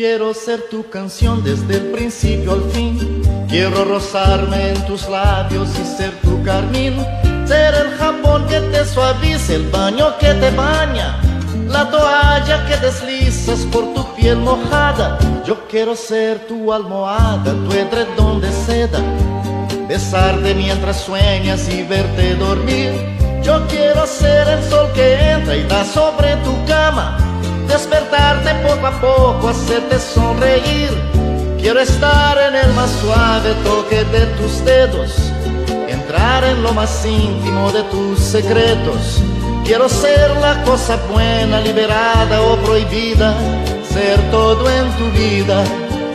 Quiero ser tu canción desde el principio al fin. Quiero rozarme en tus labios y ser tu carmín. Ser el jabón que te suaviza, el baño que te baña, la toalla que deslizas por tu piel mojada. Yo quiero ser tu almohada, tu edredón de seda, besarte mientras sueñas y verte dormir. Yo quiero ser el sol que entra y da sobre tu cama, despertarte poco a poco, hacerte sonreír. Quiero estar en el más suave toque de tus dedos, entrar en lo más íntimo de tus secretos. Quiero ser la cosa buena, liberada o prohibida, ser todo en tu vida.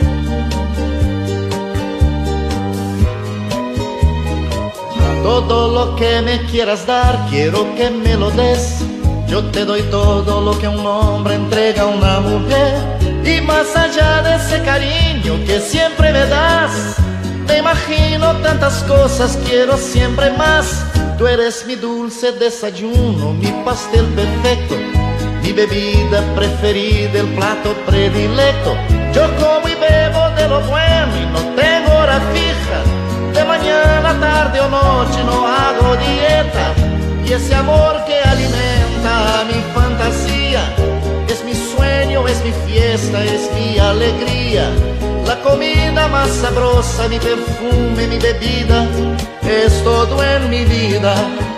Todo lo que me quieras dar, quiero que me lo des. Yo te doy todo lo que un hombre entrega a una mujer. Y más allá de ese cariño que siempre me das, te imagino tantas cosas, quiero siempre más. Tú eres mi dulce desayuno, mi pastel perfecto, mi bebida preferida, el plato predilecto. Yo como y bebo de lo bueno y no tengo hora fija. De mañana, tarde o noche no hago dieta. Y ese amor que alimenta mi fantasía es mi sueño, es mi fiesta, es mi alegría. La comida más sabrosa, mi perfume, mi bebida, es todo en mi vida.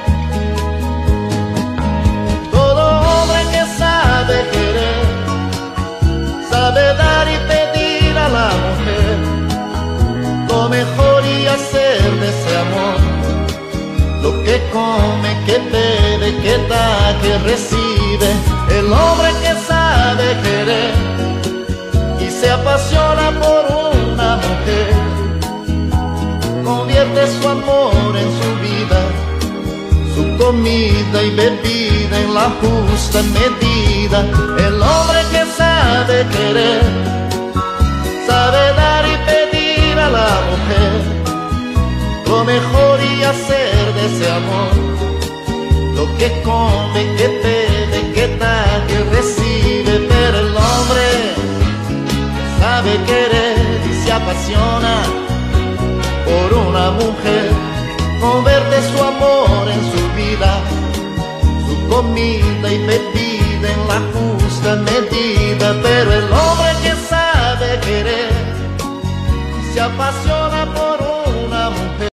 Todo hombre que sabe querer, sabe dar y pedir a la mujer lo mejor y hacer de ese amor lo que come, que bebe, que da, que recibe. El hombre que sabe querer y se apasiona por una mujer, convierte su amor en su vida, su comida y bebida en la justa medida. El hombre que sabe querer, sabe dar y pedir a la mujer lo mejor y hacer de ese amor lo que come, que bebe, que da, que recibe. Pero el hombre sabe querer y se apasiona por una mujer, convierte su amor en su vida, su comida y bebida en la justa medida. Pero el hombre que sabe querer y se apasiona por una mujer,